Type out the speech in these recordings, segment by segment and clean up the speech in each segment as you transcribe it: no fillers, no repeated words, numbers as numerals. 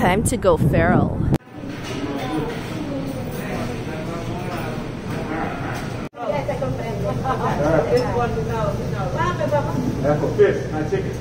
Time to go feral. That's for fish, not chicken.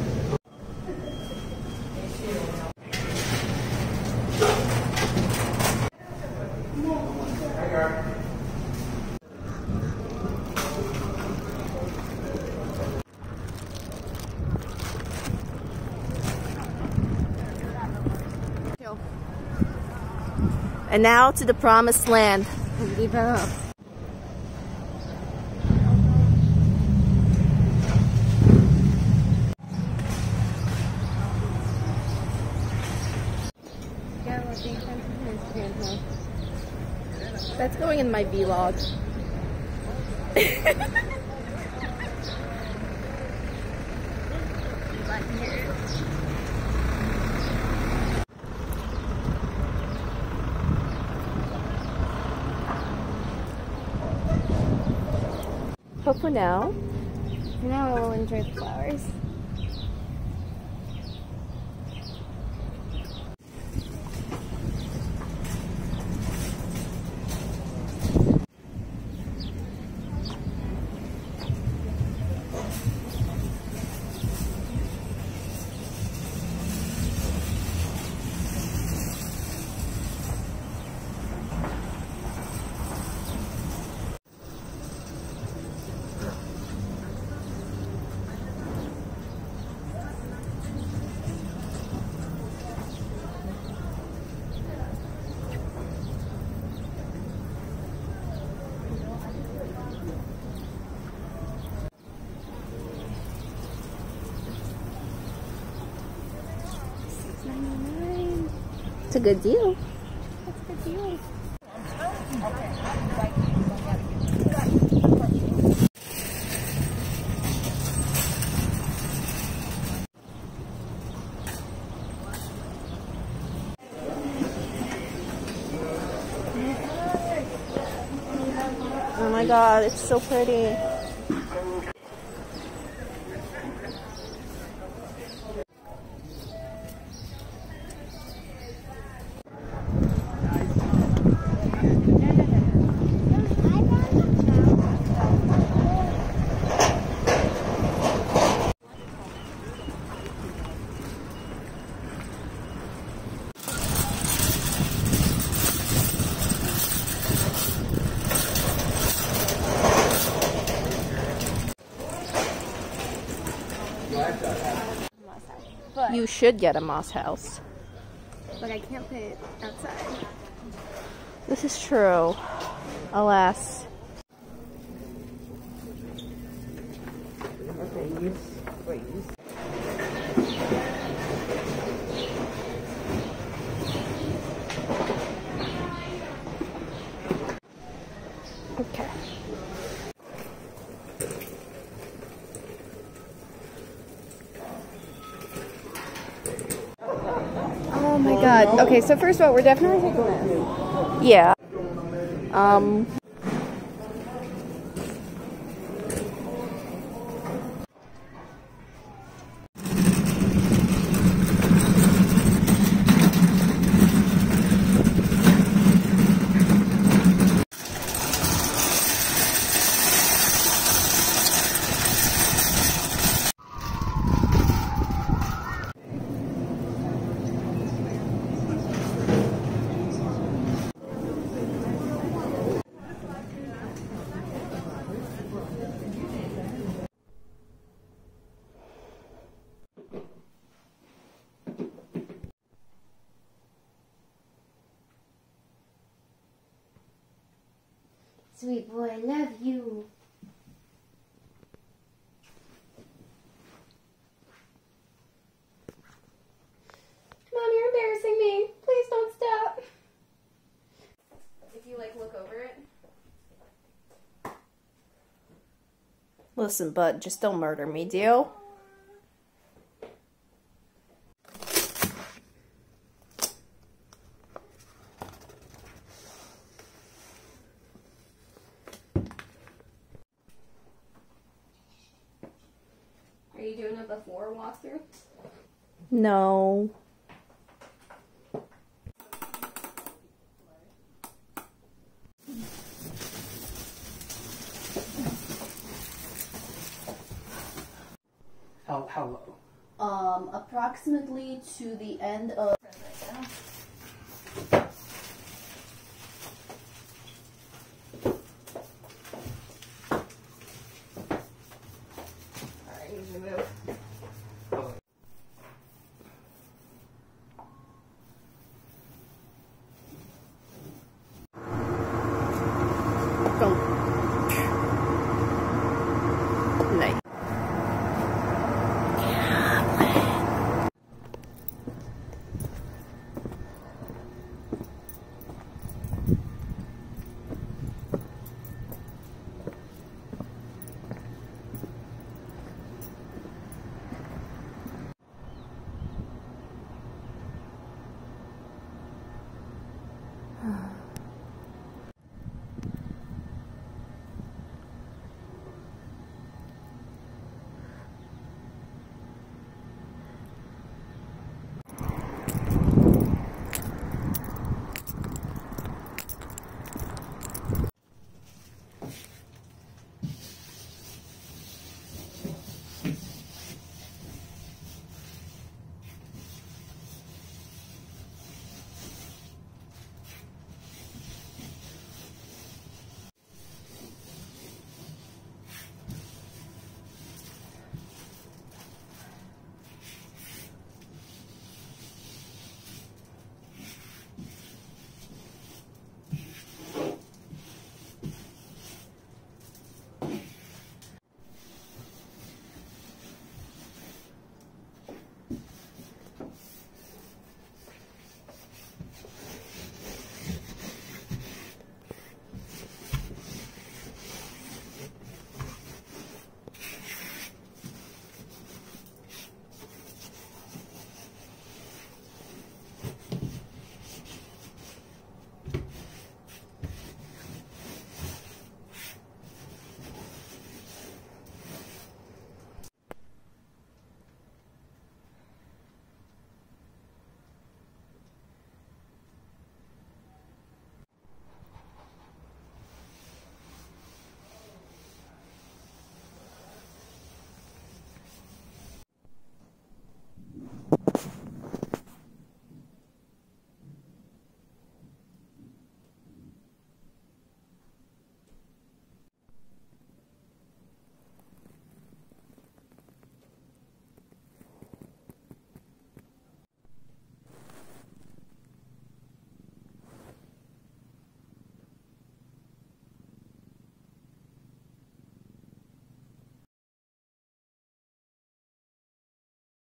And now to the promised land. That's going in my vlog. But for now, we'll enjoy the flowers. it's a good deal. That's a good deal. Oh my god, it's so pretty. You should get a moss house. But I can't put it outside. This is true. Alas. Okay, wait. Okay. Oh my god. Okay, so first of all, we're definitely taking this. Yeah. Sweet boy, I love you. Mom, you're embarrassing me. Please don't stop. If you look over it. Listen, bud, just don't murder me, deal? Are you doing a before walkthrough? No. how low? Approximately to the end of